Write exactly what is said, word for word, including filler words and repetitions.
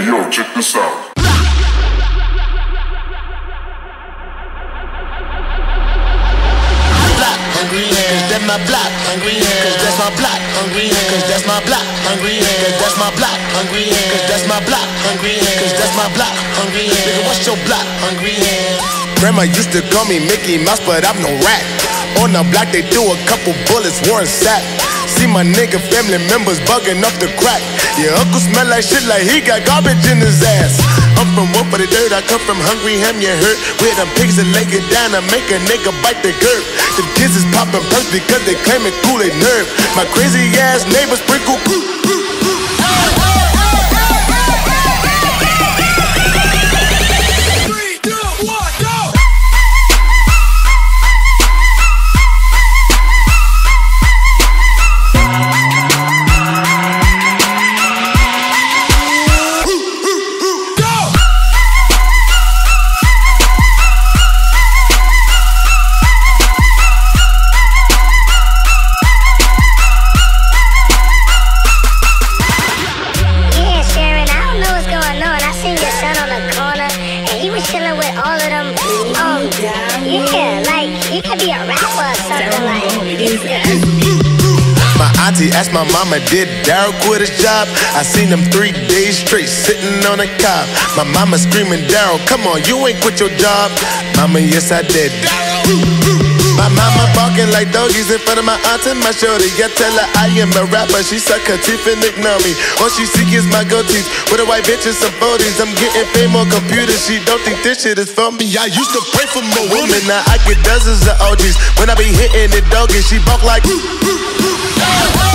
yo, check this out. Hungry, cause that's my block. Hungry, cause that's my block. Hungry, cause that's my block. Hungry, cause that's my block. Hungry, cause that's my block. Hungry, cause that's my block. Hungry, nigga, what's your block? Hungry. Grandma used to call me Mickey Mouse, but I'm no rat. On the block, they do a couple bullets, Warren Sapp. See my nigga family members bugging up the crack. Your uncle smell like shit like he got garbage in his ass. I'm from Wolf for the dirt, I come from Hungry Ham, you hurt. Where them pigs that lay it down and make a nigga bite the curb. The kids is popping perks because they claim it cool they nerve. My crazy ass neighbors sprinkle. My auntie asked my mama, did Daryl quit his job? I seen him three days straight sitting on a cob. My mama screaming, Daryl, come on, you ain't quit your job. Mama, yes I did. My mama barking like doggies in front of my aunt and my shorty. Yeah, tell her I am a rapper, she suck her teeth and ignore me. All she see is my gold teeth with a white bitch and some forties. I'm getting fame on computers, she don't think this shit is for me. I used to pray for more women, now I get dozens of O Gs. When I be hitting it doggy, she bark like